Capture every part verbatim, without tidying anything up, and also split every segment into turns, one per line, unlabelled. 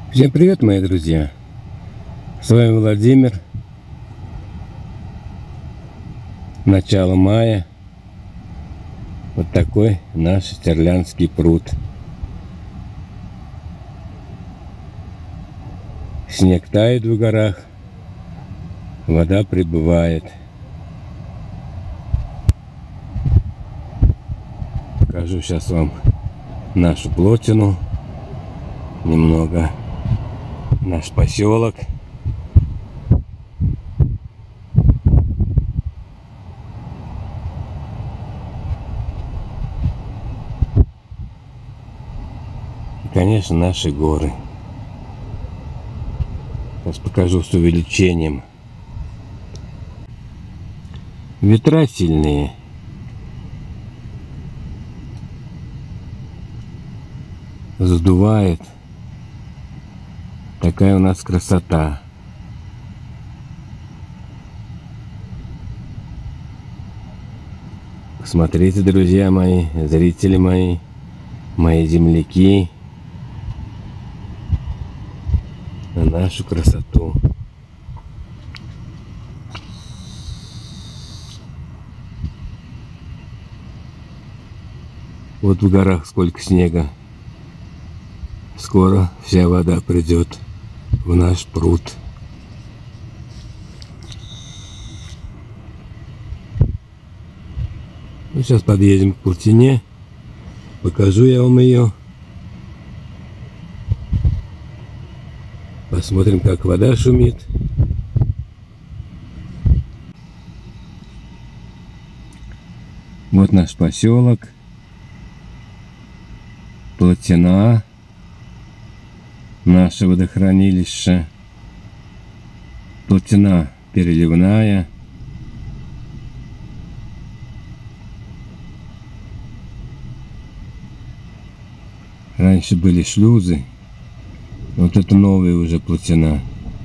Всем привет, мои друзья! С вами Владимир. Начало мая. Вот такой наш Стерлянский пруд. Снег тает в горах, вода прибывает. Покажу сейчас вам нашу плотину немного. Наш поселок. И, конечно, наши горы. Сейчас покажу с увеличением. Ветра сильные. Задувает. Такая у нас красота. Смотрите, друзья мои, зрители мои, мои земляки, на нашу красоту. Вот в горах сколько снега. Скоро вся вода придет в наш пруд. Ну, сейчас подъедем к плотине. Покажу я вам ее. Посмотрим, как вода шумит. Вот наш поселок. Плотина. Наше водохранилище. Плотина переливная. Раньше были шлюзы. Вот это новая уже плотина.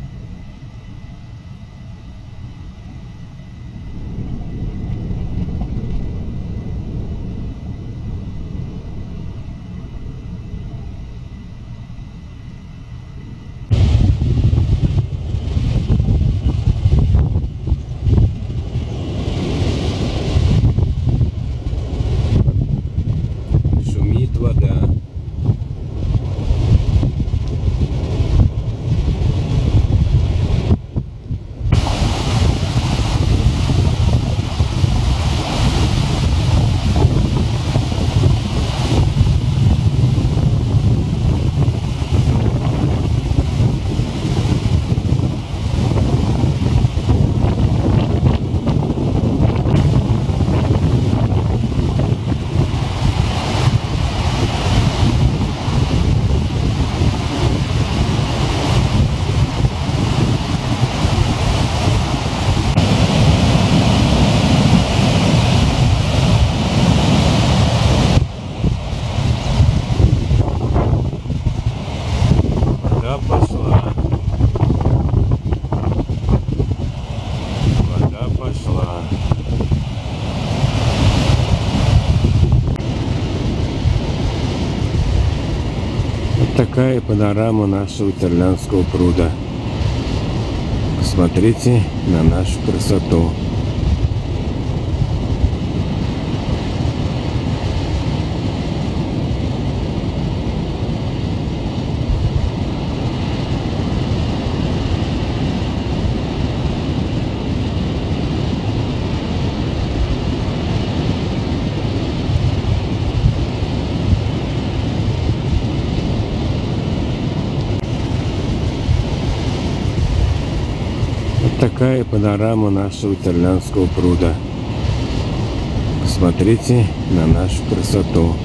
Шумит вода. Вода пошла. Вода пошла. Вот такая панорама нашего Стерлянского пруда. Посмотрите на нашу красоту. Такая панорама нашего Стерлянского пруда. Посмотрите на нашу красоту.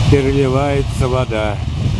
переливается вода.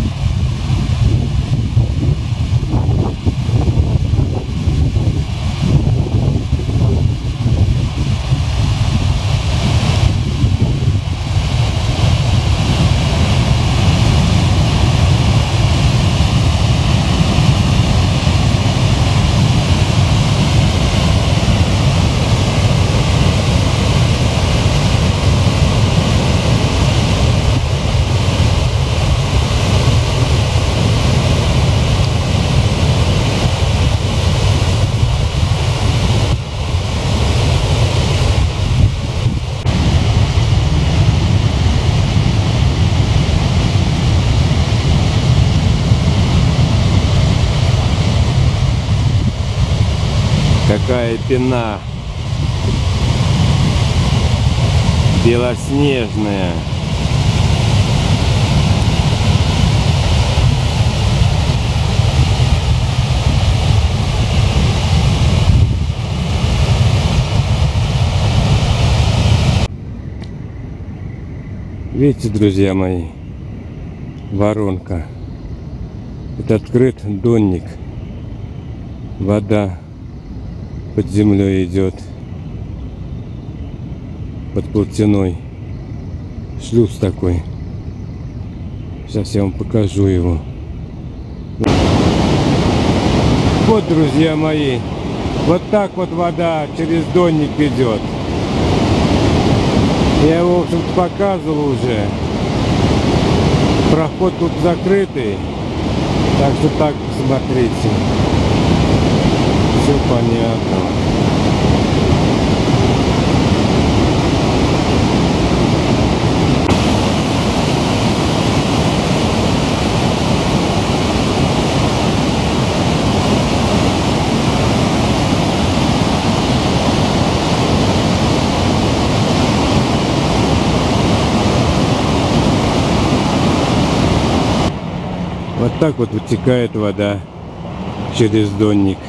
Какая пена белоснежная. Видите, друзья мои, воронка. Это открыт донник. Вода под землей идет, под плотиной. Шлюз такой. Сейчас я вам покажу его. Вот, друзья мои, вот так вот вода через донник идет. Я его, в общем-то, показывал уже. Проход тут закрытый, так что так посмотрите. Все понятно. Вот так вот вытекает вода через донник.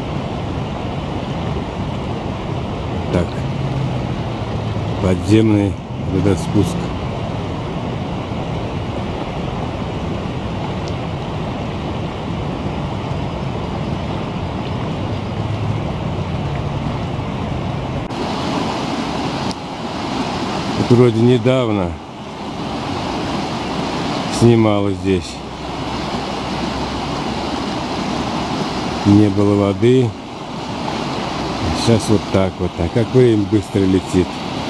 Так, подземный водоспуск. Вот вроде недавно снимала здесь. Не было воды. Сейчас вот так вот. А как время быстро летит.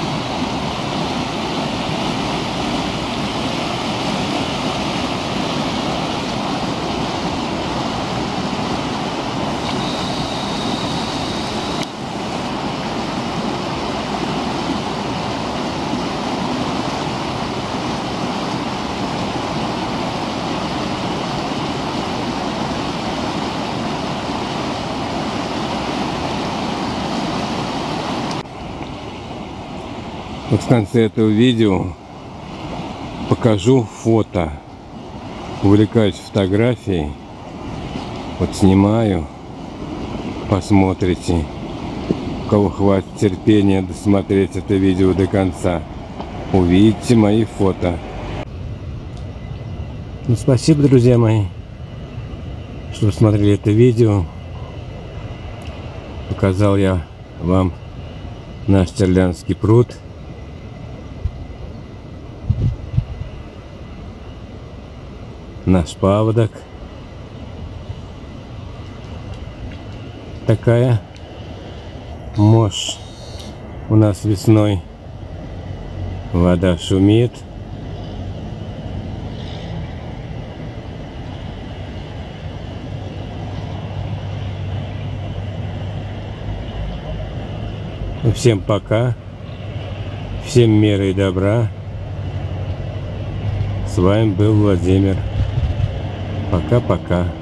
Вот в конце этого видео покажу фото. Увлекаюсь фотографией. Вот снимаю. Посмотрите. У кого хватит терпения досмотреть это видео до конца, увидите мои фото. Ну, спасибо, друзья мои, что смотрели это видео. Показал я вам наш Терлянский пруд. Наш паводок. Такая мощь у нас весной. Вода шумит. Всем пока. Всем мира и добра. С вами был Владимир. Пока-пока.